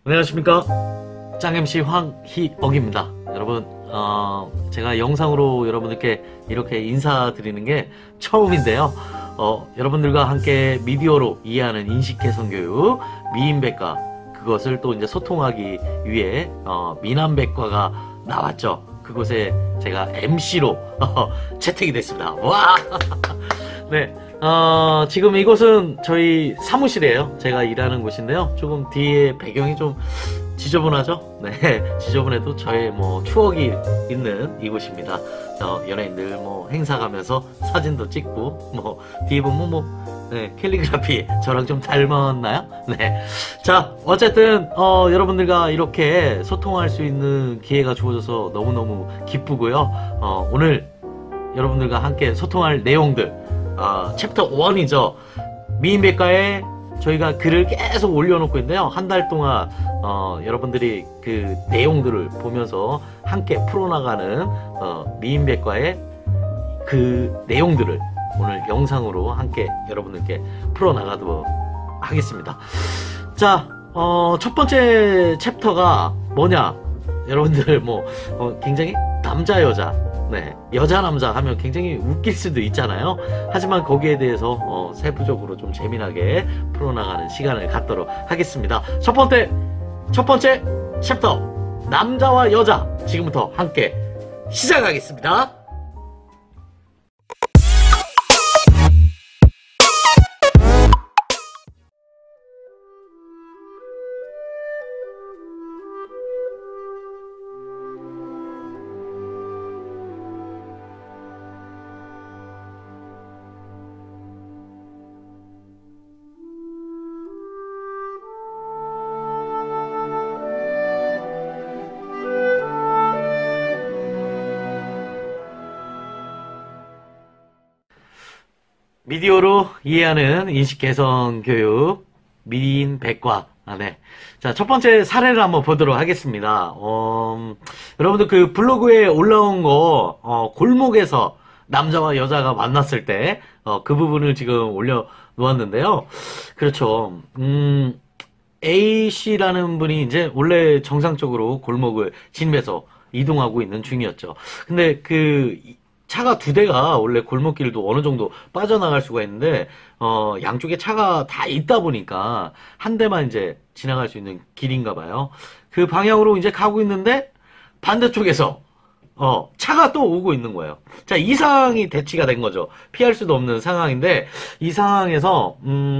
안녕하십니까. 짱 MC 황희억입니다. 여러분, 제가 영상으로 여러분들께 이렇게 인사드리는 게 처음인데요. 여러분들과 함께 미디어로 이해하는 인식개선교육, 미인백과, 그것을 또 이제 소통하기 위해, 미남백과가 나왔죠. 그곳에 제가 MC로 채택이 됐습니다. 와! 네. 지금 이곳은 저희 사무실이에요. 제가 일하는 곳인데요. 조금 뒤에 배경이 좀 지저분하죠? 네. 지저분해도 저의 추억이 있는 이곳입니다. 연예인들 행사 가면서 사진도 찍고, 뒤에 보면 네, 캘리그라피 저랑 좀 닮았나요? 네. 자, 어쨌든, 여러분들과 이렇게 소통할 수 있는 기회가 주어져서 너무너무 기쁘고요. 오늘 여러분들과 함께 소통할 내용들, 챕터 1이죠. 미인백과에 저희가 글을 계속 올려놓고 있는데요. 한 달 동안 여러분들이 그 내용들을 보면서 함께 풀어나가는 미인백과의 그 내용들을 오늘 영상으로 함께 여러분들께 풀어나가도록 하겠습니다. 자, 첫 번째 챕터가 뭐냐? 여러분들 굉장히 남자 여자, 네, 여자 남자 하면 굉장히 웃길 수도 있잖아요. 하지만 거기에 대해서 세부적으로 좀 재미나게 풀어나가는 시간을 갖도록 하겠습니다. 첫 번째 챕터, 남자와 여자, 지금부터 함께 시작하겠습니다. 미디어로 이해하는 인식개선 교육, 미인백과. 네. 자, 첫 번째 사례를 한번 보도록 하겠습니다. 여러분들 그 블로그에 올라온 거, 골목에서 남자와 여자가 만났을 때, 그 부분을 지금 올려놓았는데요. 그렇죠. A씨라는 분이 이제 원래 정상적으로 골목을 진입해서 이동하고 있는 중이었죠. 근데 차가 두 대가 원래 골목길도 어느 정도 빠져나갈 수가 있는데, 양쪽에 차가 다 있다 보니까 한 대만 이제 지나갈 수 있는 길인가 봐요. 그 방향으로 이제 가고 있는데 반대쪽에서, 차가 또 오고 있는 거예요. 자, 이 상황이 대치가 된 거죠. 피할 수도 없는 상황인데, 이 상황에서,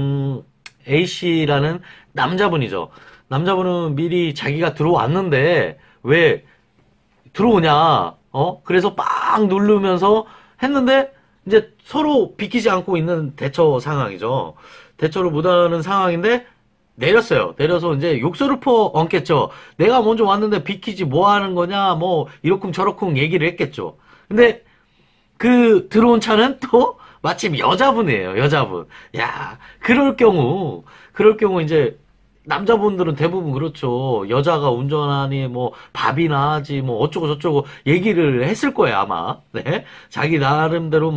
A씨라는 남자분이죠. 남자분은 미리 자기가 들어왔는데, 왜 들어오냐, 그래서 빵 누르면서 했는데, 이제 서로 비키지 않고 있는 대처 상황이죠. 대처를 못하는 상황인데, 내렸어요. 내려서 이제 욕설을 퍼얹겠죠. 내가 먼저 왔는데 비키지 뭐 하는 거냐, 이러쿵 저러쿵 얘기를 했겠죠. 근데, 들어온 차는 또, 마침 여자분이에요, 여자분. 야, 그럴 경우 이제, 남자분들은 대부분 그렇죠. 여자가 운전하니 밥이나 하지 어쩌고 저쩌고 얘기를 했을 거예요, 아마. 네. 자기 나름대로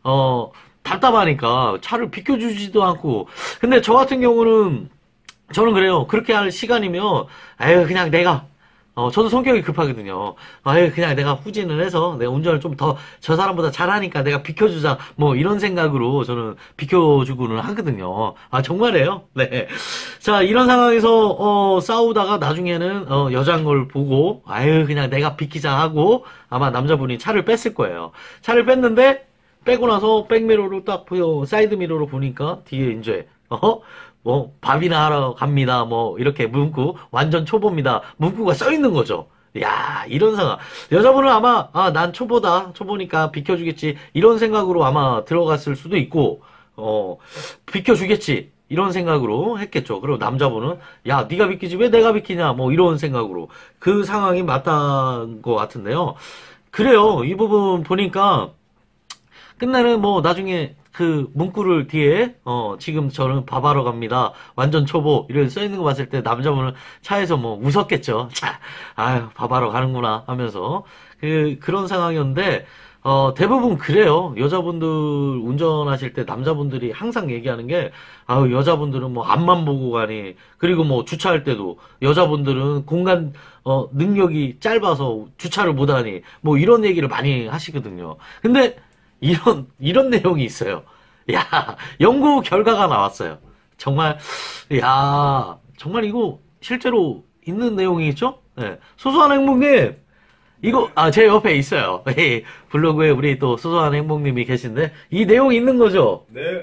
답답하니까 차를 비켜주지도 않고. 근데 저 같은 경우는 저는 그래요. 그렇게 할 시간이면 그냥 내가 저도 성격이 급하거든요. 그냥 내가 후진을 해서 내가 운전을 좀 더 저 사람보다 잘하니까 내가 비켜주자. 이런 생각으로 저는 비켜주고는 하거든요. 정말이에요? 네. 자, 이런 상황에서, 싸우다가 나중에는, 여자인 걸 보고, 그냥 내가 비키자 하고, 아마 남자분이 차를 뺐을 거예요. 차를 뺐는데, 빼고 나서 백미러로 딱 사이드미러로 보니까, 뒤에 이제, 밥이나 하러 갑니다. 이렇게 문구, 완전 초보입니다. 문구가 써 있는 거죠. 야, 이런 상황. 여자분은 아마, 난 초보다. 초보니까 비켜주겠지. 이런 생각으로 아마 들어갔을 수도 있고, 비켜주겠지. 이런 생각으로 했겠죠. 그리고 남자분은, 야, 네가 비키지 왜 내가 비키냐. 이런 생각으로. 그 상황이 맞다는 것 같은데요. 그래요. 이 부분 보니까, 끝나는 나중에, 문구를 뒤에, 지금 저는 밥하러 갑니다. 완전 초보. 이런 써있는 거 봤을 때 남자분은 차에서 웃었겠죠. 자, 밥하러 가는구나 하면서. 그런 상황이었는데, 대부분 그래요. 여자분들 운전하실 때 남자분들이 항상 얘기하는 게, 아유, 여자분들은 뭐 앞만 보고 가니, 그리고 뭐 주차할 때도 여자분들은 공간, 능력이 짧아서 주차를 못 하니, 뭐 이런 얘기를 많이 하시거든요. 근데 이런 내용이 있어요. 야, 연구 결과가 나왔어요. 정말, 야, 정말 이거 실제로 있는 내용이겠죠? 네. 소소한 행복님, 이거, 제 옆에 있어요. 블로그에 우리 또 소소한 행복님이 계신데, 이 내용이 있는 거죠? 네.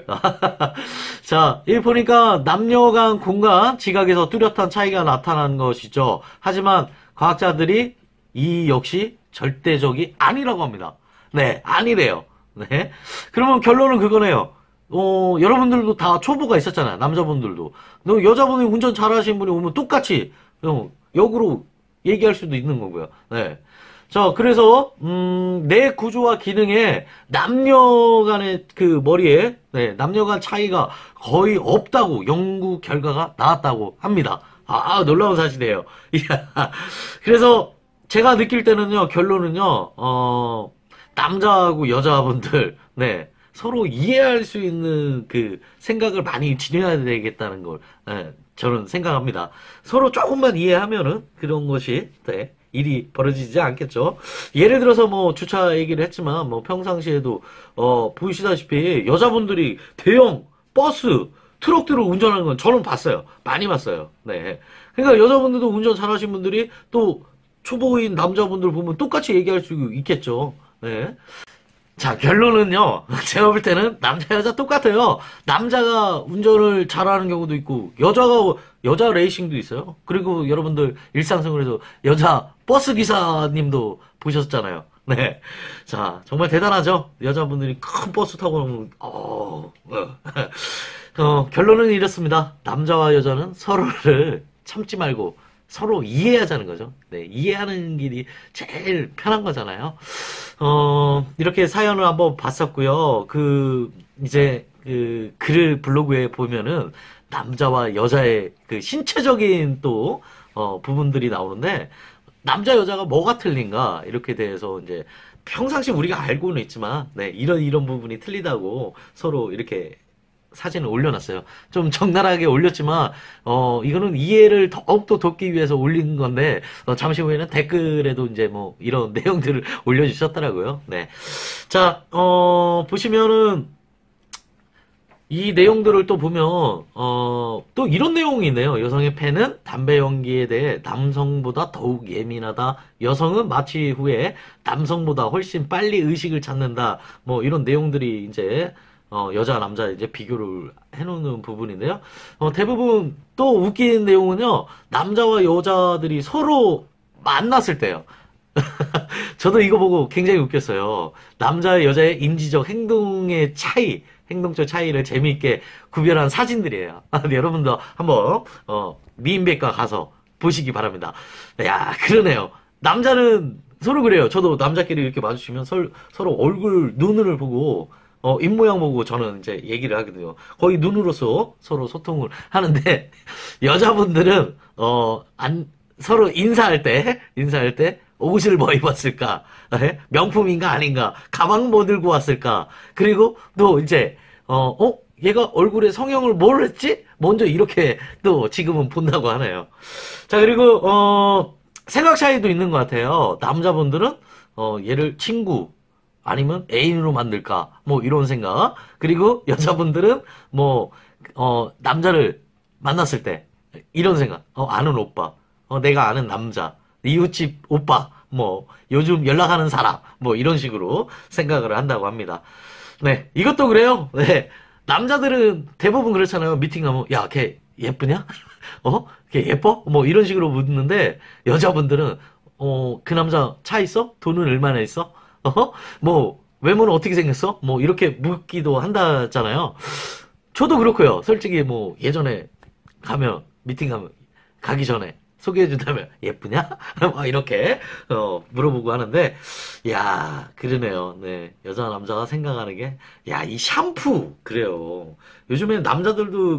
자, 이 보니까 남녀 간 공간 지각에서 뚜렷한 차이가 나타난 것이죠. 하지만 과학자들이 이 역시 절대적이 아니라고 합니다. 네, 아니래요. 네. 그러면 결론은 그거네요. 여러분들도 다 초보가 있었잖아요. 남자분들도. 여자분이 운전 잘하시는 분이 오면 똑같이, 역으로 얘기할 수도 있는 거고요. 네. 자, 그래서, 뇌 구조와 기능에 남녀 간의 그 머리에, 네, 남녀 간 차이가 거의 없다고 연구 결과가 나왔다고 합니다. 놀라운 사실이에요. 그래서 제가 느낄 때는요, 결론은요, 남자하고 여자분들, 네, 서로 이해할 수 있는 그 생각을 많이 지녀야 되겠다는 걸, 네, 저는 생각합니다. 서로 조금만 이해하면은 그런 것이, 네, 일이 벌어지지 않겠죠. 예를 들어서 뭐 주차 얘기를 했지만 뭐 평상시에도 보시다시피 여자분들이 대형 버스, 트럭들을 운전하는 건 저는 봤어요. 많이 봤어요. 네. 그러니까 여자분들도 운전 잘하시는 분들이 또 초보인 남자분들 보면 똑같이 얘기할 수 있겠죠. 네. 자, 결론은요. 제가 볼 때는 남자, 여자 똑같아요. 남자가 운전을 잘하는 경우도 있고, 여자 레이싱도 있어요. 그리고 여러분들 일상생활에서 여자 버스 기사님도 보셨잖아요. 네. 자, 정말 대단하죠? 여자분들이 큰 버스 타고 오면, 결론은 이렇습니다. 남자와 여자는 서로를 참지 말고 서로 이해하자는 거죠. 네. 이해하는 길이 제일 편한 거잖아요. 이렇게 사연을 한번 봤었고요. 이제, 글을 블로그에 보면은, 남자와 여자의 그 신체적인 또, 부분들이 나오는데, 남자, 여자가 뭐가 틀린가, 이렇게 대해서 이제, 평상시 우리가 알고는 있지만, 네, 이런 부분이 틀리다고 서로 이렇게 사진을 올려놨어요. 좀 적나라하게 올렸지만, 이거는 이해를 더욱더 돕기 위해서 올린 건데, 잠시 후에는 댓글에도 이제 뭐, 이런 내용들을 올려주셨더라고요. 네. 자, 보시면은, 이 내용들을 또 보면, 또 이런 내용이 있네요. 여성의 폐는 담배 연기에 대해 남성보다 더욱 예민하다. 여성은 마취 후에 남성보다 훨씬 빨리 의식을 찾는다. 뭐, 이런 내용들이 이제, 여자, 남자 이제 비교를 해놓는 부분인데요. 대부분 또 웃긴 내용은요, 남자와 여자들이 서로 만났을 때요. 저도 이거 보고 굉장히 웃겼어요. 남자와 여자의 인지적 행동적 차이를 재미있게 구별한 사진들이에요. 여러분도 한번, 미인백과 가서 보시기 바랍니다. 야, 그러네요. 남자는 서로 그래요. 저도 남자끼리 이렇게 마주치면 서로 얼굴, 눈을 보고, 입모양 보고 저는 이제 얘기를 하거든요. 거의 눈으로서 서로 소통을 하는데, 여자분들은, 서로 인사할 때, 옷을 뭐 입었을까? 명품인가 아닌가? 가방 뭐 들고 왔을까? 그리고 또 이제, 얘가 얼굴에 성형을 뭘 했지? 먼저 이렇게 또 지금은 본다고 하네요. 자, 그리고, 생각 차이도 있는 것 같아요. 남자분들은, 얘를 친구, 아니면 애인으로 만들까? 뭐 이런 생각. 그리고 여자분들은 뭐, 남자를 만났을 때 이런 생각. 아는 오빠. 내가 아는 남자. 이웃집 오빠. 뭐, 요즘 연락하는 사람. 뭐 이런 식으로 생각을 한다고 합니다. 네. 이것도 그래요. 네. 남자들은 대부분 그렇잖아요. 미팅 가면, 야, 걔 예쁘냐? 걔 예뻐? 뭐 이런 식으로 묻는데, 여자분들은, 그 남자 차 있어? 돈은 얼마나 있어? 뭐, 외모는 어떻게 생겼어? 뭐, 이렇게 묻기도 한다잖아요. 저도 그렇고요. 솔직히 뭐, 예전에 미팅 가면, 가기 전에 소개해준다면, 예쁘냐? 막 이렇게, 물어보고 하는데, 야, 그러네요. 네. 여자, 남자가 생각하는 게, 야, 이 샴푸, 그래요. 요즘엔 남자들도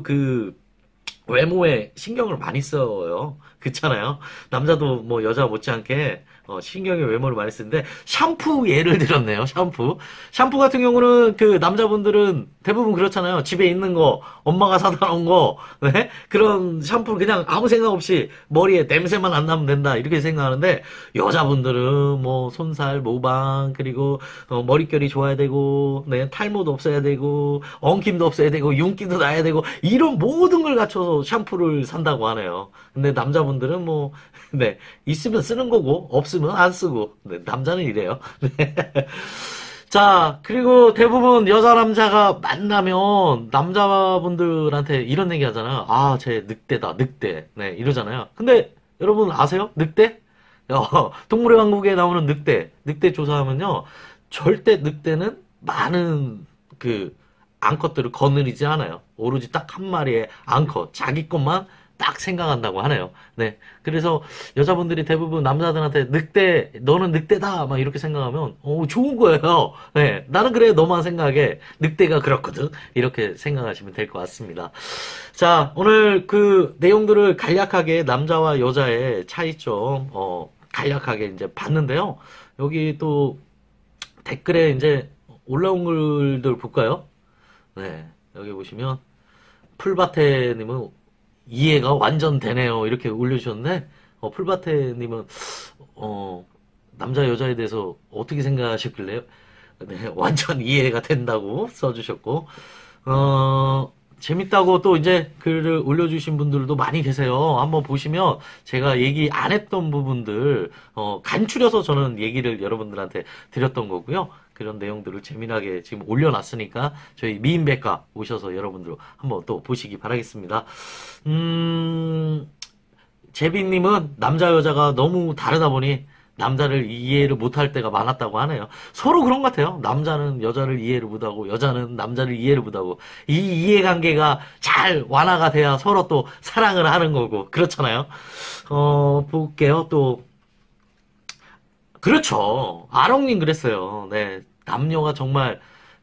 외모에 신경을 많이 써요. 그렇잖아요. 남자도 뭐 여자 못지않게 신경의 외모를 많이 쓰는데, 샴푸 예를 들었네요, 샴푸. 샴푸 같은 경우는 그 남자분들은 대부분 그렇잖아요. 집에 있는 거, 엄마가 사다 놓은 거, 네? 그런 샴푸를 그냥 아무 생각 없이 머리에 냄새만 안 나면 된다, 이렇게 생각하는데, 여자분들은 뭐, 손살, 모방, 그리고, 머릿결이 좋아야 되고, 네, 탈모도 없어야 되고, 엉킴도 없어야 되고, 윤기도 나야 되고, 이런 모든 걸 갖춰서 샴푸를 산다고 하네요. 근데 남자분들은 뭐, 네, 있으면 쓰는 거고, 없으면 안 쓰고, 네, 남자는 이래요. 네. 자, 그리고 대부분 여자 남자가 만나면 남자분들한테 이런 얘기 하잖아요. 아, 쟤 늑대다, 늑대. 네, 이러잖아요. 근데 여러분 아세요? 늑대? 동물의 왕국에 나오는 늑대. 늑대 조사하면요. 절대 늑대는 많은 그 암컷들을 거느리지 않아요. 오로지 딱 한 마리의 암컷, 자기 것만 딱 생각한다고 하네요. 네. 그래서 여자분들이 대부분 남자들한테 늑대, 너는 늑대다! 막 이렇게 생각하면, 좋은 거예요. 네. 나는 그래, 너만 생각해. 늑대가 그렇거든. 이렇게 생각하시면 될 것 같습니다. 자, 오늘 그 내용들을 간략하게 남자와 여자의 차이점, 간략하게 이제 봤는데요. 여기 또 댓글에 이제 올라온 글들 볼까요? 네. 여기 보시면, 풀바테님은 이해가 완전 되네요. 이렇게 올려주셨는데, 풀바테님은, 남자, 여자에 대해서 어떻게 생각하셨길래요? 네, 완전 이해가 된다고 써주셨고, 재밌다고 또 이제 글을 올려주신 분들도 많이 계세요. 한번 보시면 제가 얘기 안 했던 부분들, 간추려서 저는 얘기를 여러분들한테 드렸던 거고요. 그런 내용들을 재미나게 지금 올려놨으니까 저희 미인백과 오셔서 여러분들 한번 또 보시기 바라겠습니다. 제비님은 남자 여자가 너무 다르다 보니 남자를 이해를 못할 때가 많았다고 하네요. 서로 그런 것 같아요. 남자는 여자를 이해를 못하고 여자는 남자를 이해를 못하고 이 이해관계가 잘 완화가 돼야 서로 또 사랑을 하는 거고 그렇잖아요. 볼게요. 또 그렇죠. 아롱님 그랬어요. 네, 남녀가 정말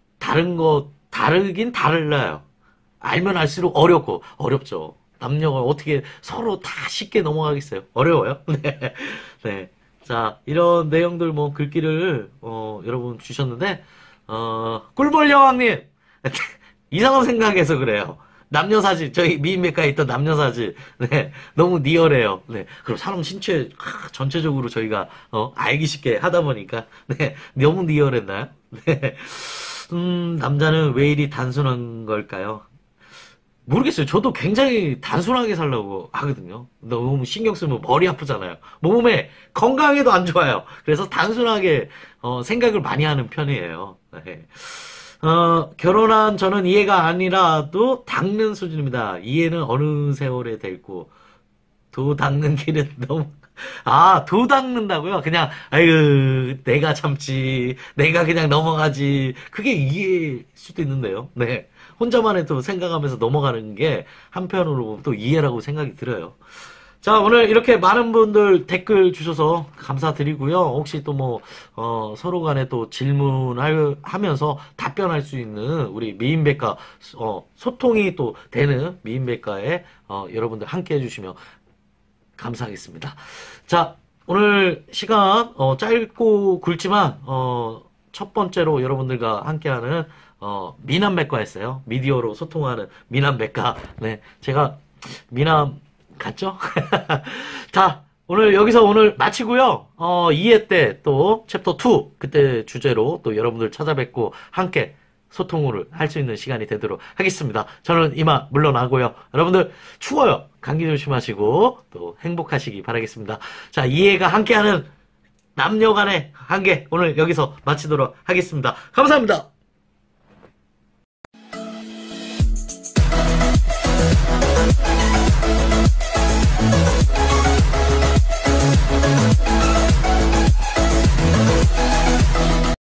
다르긴 달라요. 알면 알수록 어렵죠. 남녀가 어떻게 서로 다 쉽게 넘어가겠어요? 어려워요. 네, 네. 자, 이런 내용들 뭐 글귀를 여러분 주셨는데 꿀벌 여왕님 이상한 생각해서 그래요. 남녀 사진 저희 미인백과에 있던 남녀 사진 네 너무 리얼해요. 네 그럼 사람 신체 전체적으로 저희가 알기 쉽게 하다 보니까 네 너무 리얼했나요? 네 남자는 왜 이리 단순한 걸까요? 모르겠어요. 저도 굉장히 단순하게 살려고 하거든요. 너무 신경 쓰면 머리 아프잖아요. 몸에 건강에도 안 좋아요. 그래서 단순하게 생각을 많이 하는 편이에요. 네. 결혼한 저는 이해가 아니라도 닦는 수준입니다. 이해는 어느 세월에 될고 도 닦는 길은 너무 도 닦는다고요? 그냥 아유 내가 참지 내가 그냥 넘어가지 그게 이해일 수도 있는데요. 네. 혼자만 해도 생각하면서 넘어가는 게 한편으로 보면 또 이해라고 생각이 들어요. 자, 오늘 이렇게 많은 분들 댓글 주셔서 감사드리고요. 혹시 또 뭐, 서로 간에 또 질문하면서 답변할 수 있는 우리 미인백과, 소통이 또 되는 미인백과에, 여러분들 함께 해주시면 감사하겠습니다. 자, 오늘 시간, 짧고 굵지만, 첫 번째로 여러분들과 함께하는 미남백과였어요. 미디어로 소통하는 미남백과. 네, 제가 미남 같죠? 자, 오늘 마치고요. 2회 때 또 챕터 2 그때 주제로 또 여러분들 찾아뵙고 함께 소통을 할 수 있는 시간이 되도록 하겠습니다. 저는 이만 물러나고요. 여러분들 추워요. 감기 조심하시고 또 행복하시기 바라겠습니다. 자, 이해가 함께하는 남녀 간의 한계 오늘 여기서 마치도록 하겠습니다. 감사합니다.